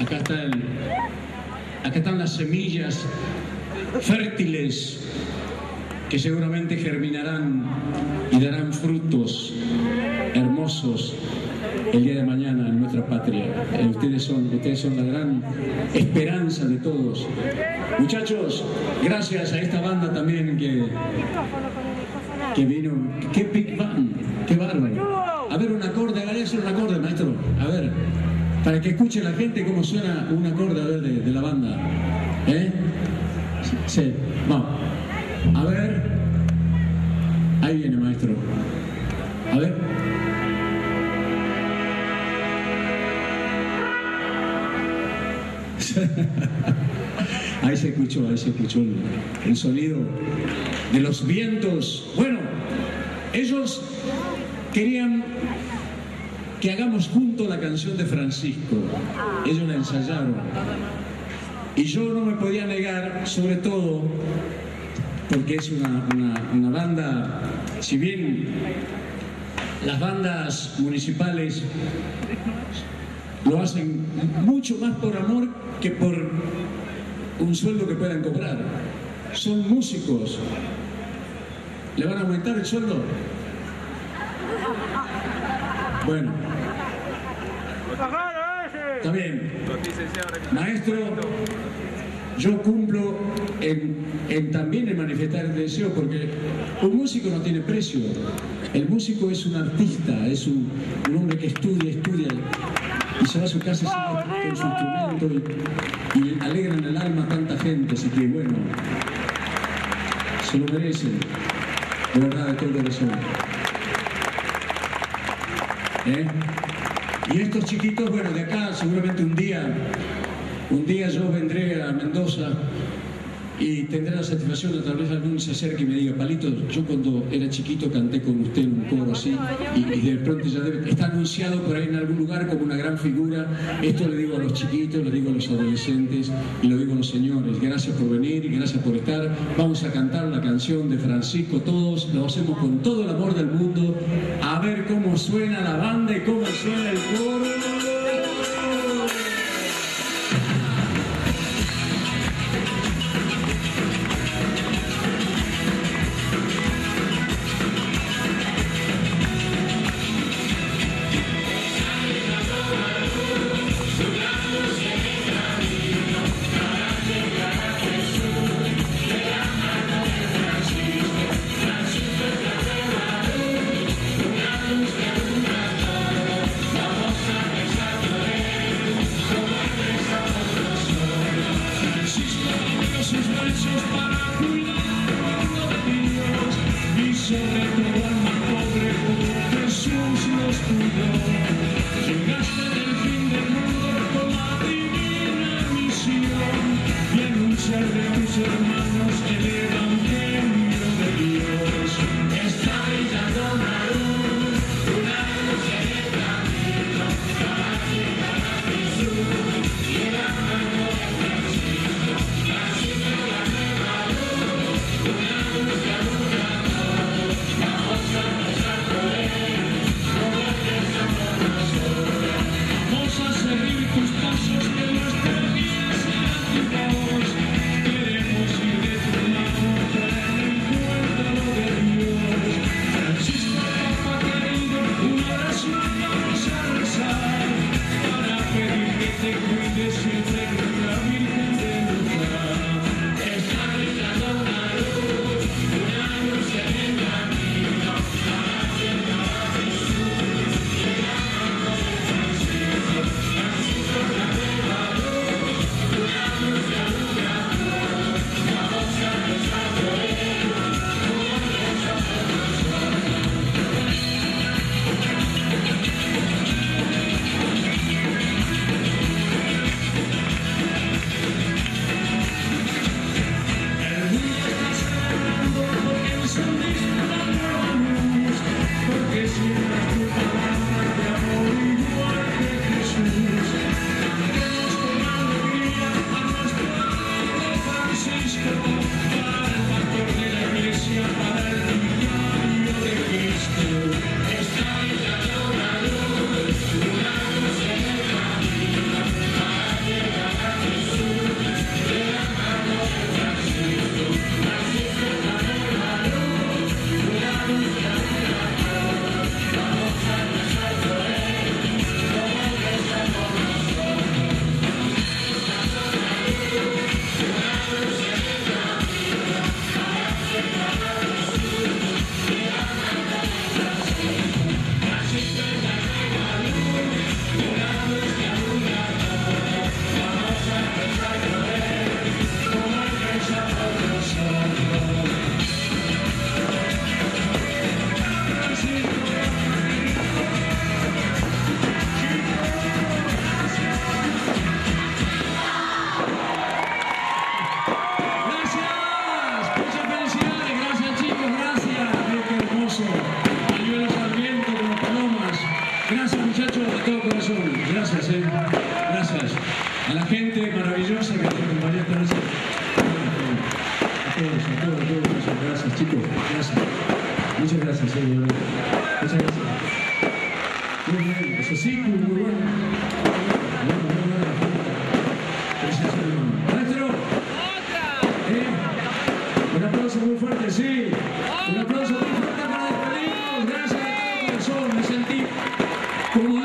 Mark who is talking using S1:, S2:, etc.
S1: Acá están las semillas fértiles que seguramente germinarán y darán frutos hermosos el día de mañana en nuestra patria. Ustedes son la gran esperanza de todos. Muchachos, gracias a esta banda también que vino. ¡Qué big band! ¡Qué bárbaro! A ver, un acorde, hágale un acorde, maestro. A ver, para que escuche la gente cómo suena un acorde, a ver, de la banda. Sí, vamos. A ver. Ahí viene, maestro. A ver. Ahí se escuchó el sonido de los vientos. Bueno, ellos querían que hagamos juntos la canción de Francisco. Ellos la ensayaron. Y yo no me podía negar, sobre todo porque es una banda, si bien las bandas municipales lo hacen mucho más por amor que por un sueldo que puedan cobrar. Son músicos. ¿Le van a aumentar el sueldo? Bueno. Está bien. Maestro, yo cumplo también en manifestar el deseo, porque un músico no tiene precio. El músico es un artista, es un hombre que estudia y se va a su casa con su instrumento y alegra en el alma a tanta gente, así que bueno, se lo merecen, de verdad, de todo corazón. Y estos chiquitos, bueno, de acá seguramente un día yo vendré a Mendoza y tendré la satisfacción de tal vez alguno se acerque y me diga: Palito, yo cuando era chiquito canté con usted en un coro así, y de pronto ya está anunciado por ahí en algún lugar como una gran figura. Esto le digo a los chiquitos, le digo a los adolescentes y lo digo a los señores. Gracias por venir y gracias por estar. Vamos a cantar la canción de Francisco todos, lo hacemos con todo el amor del mundo, a ver cómo suena la banda y cómo suena el coro.
S2: Vamos a
S1: a la gente maravillosa que nos acompañó esta noche. A todos, gracias chicos, gracias. Muchas gracias, señor. Muchas gracias. Muy bien, eso sí, muy bueno. Gracias, hermano. Maestro. Un aplauso muy fuerte, sí. Un aplauso muy fuerte para despedirnos. Gracias de todo corazón. Me sentí como